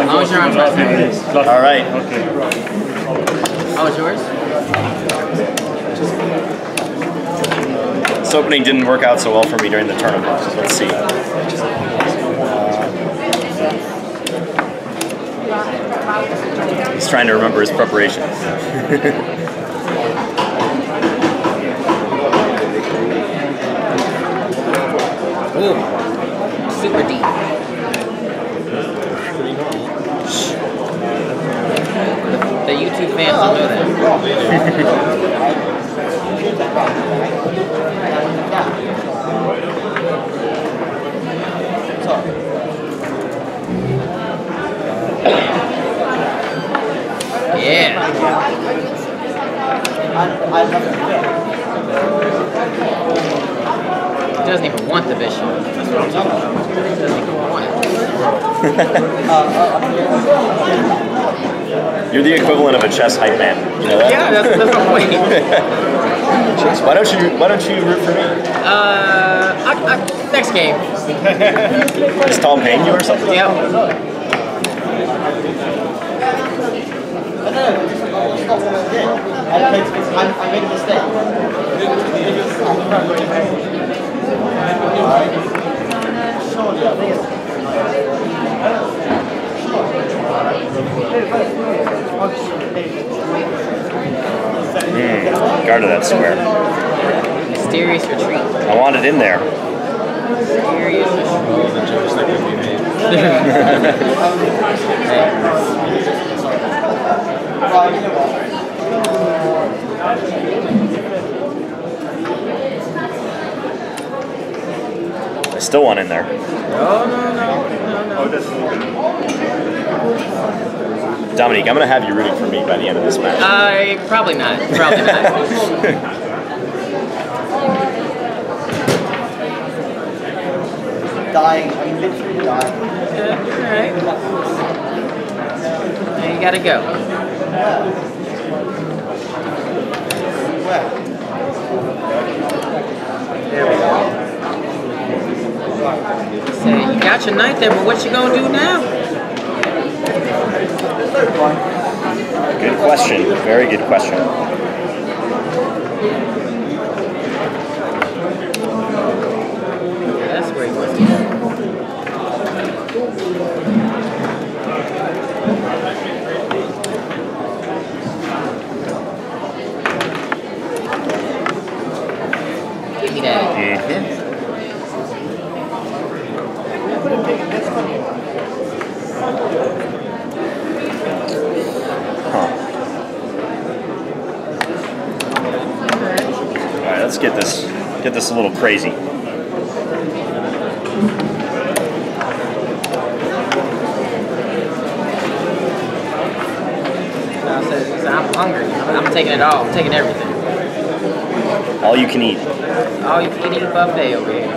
long as your arm's not tired. All right. Okay. Oh, it's yours? This opening didn't work out so well for me during the tournament. Let's see. He's trying to remember his preparation. Ooh, super deep. The YouTube fans don't know that. Yeah. He doesn't even want the bishop. That's what I'm talking about. He doesn't even want it. You're the equivalent of a chess hype man. You know that? Yeah, that's my point. Why don't you root for me? Next game. Is Tal paying you or something? Yep. I made a mistake. Guarded that square. Mysterious retreat. I want it in there. Mysterious I still want in there. No. Dominique, I'm going to have you rooting for me by the end of this match. Probably not. Probably not. Dying. I'm literally dying. Alright. Now you gotta go. Where? There we go. So you got your knight there, but what you gonna do now? Good question. Very good question. That's where he wants to go. Give me that. Alright, let's get this a little crazy. I'm hungry. I'm taking it all. I'm taking everything. All you can eat. All you can eat buffet over here.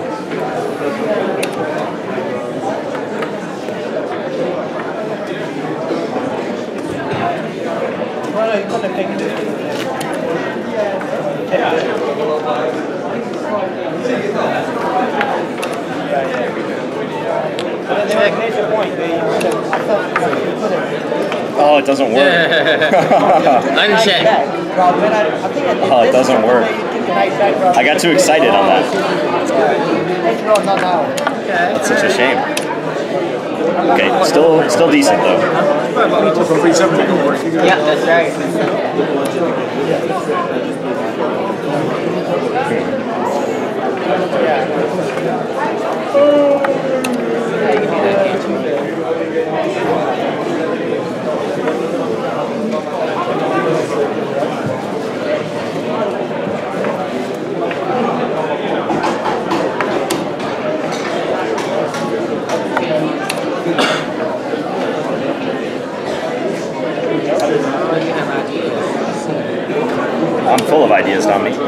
Oh, it doesn't work. Unchecked. Oh, it doesn't work. I got too excited on that. That's such a shame. Okay, still decent though. Yeah, that's right. I'm full of ideas, Dominique.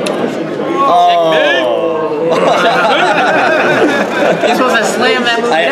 You're supposed to slam that move.